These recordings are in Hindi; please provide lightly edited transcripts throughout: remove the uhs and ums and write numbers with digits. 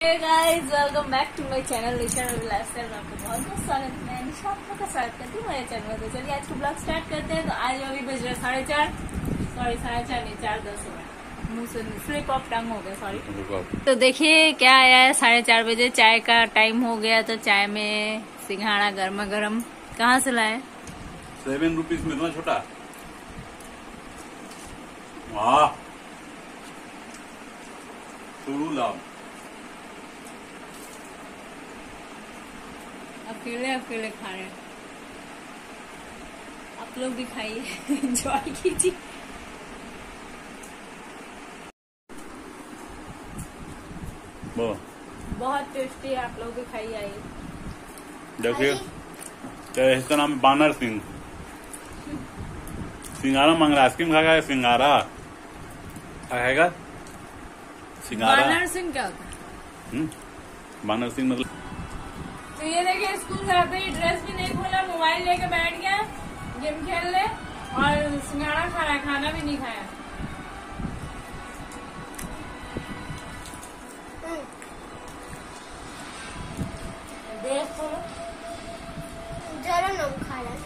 Guys welcome back to my channel Nisha lifestyle में आपको बहुत बहुत स्वागत है। मैं निशा आपका स्वागत करती हूँ मेरे चैनल में। तो चलिए आज को ब्लॉग स्टार्ट करते हैं। तो आज अभी बज रहा है 4:30 मुँह से स्लिप ऑफ टंग हो गया, सॉरी। तो देखिए क्या आया है, 4:30 बजे चाय का टाइम हो गया। तो चाय में सिंघाड़ा गर्मा गर्म कहाँ से लाए? 7 रुपीज में इतना छोटा, वाह शुरू लाभ। अकेले अकेले खा रहे हैं, आप लोग भी खाइए, एंजॉय कीजिए। बहुत टेस्टी है, आप लोग भी खाइए। आइए देखिए, इसका नाम बानर सिंह। सिंगारा मांग रहा, आइसक्रीम खाएगा, सिंगारा खाएगा। सिंगारा बानर सिंह क्या होता है? बानर सिंह मतलब। तो ये देखिए, स्कूल जाते ही ड्रेस भी नहीं खोला, मोबाइल लेके बैठ गया, गेम खेल ले और सिंगाड़ा खा रहा है, खाना भी नहीं खाया। देख तो जरा नम खा रहा है।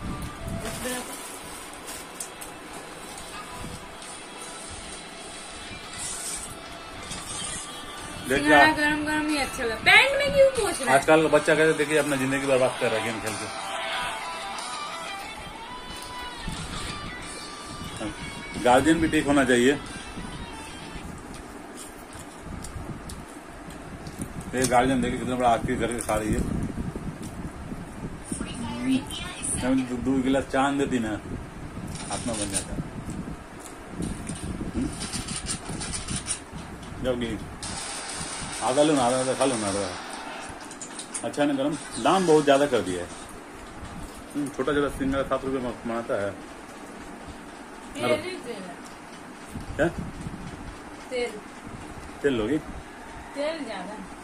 सिंगाड़ा गरम गरम ही अच्छा लगता है। पैंट में क्यों पूछ रहा है? आजकल का बच्चा कहते देखिए अपना जिंदगी बर्बाद कर रहा है गेम खेल के। गार्जियन भी ठीक होना चाहिए। ये गार्जियन देखिए कितना बड़ा आखिर करके खा रही है। दूध गिलास चांद देती ना, आत्मा बन जाता है। जबकि आधा लो ना, आधा खा लो ना। अच्छा ना गरम, दाम बहुत ज्यादा कर दिया है। छोटा छोटा सिंगल 7 रुपये में बनाता है। क्या तेल तेल लोगी? तेल ज्यादा।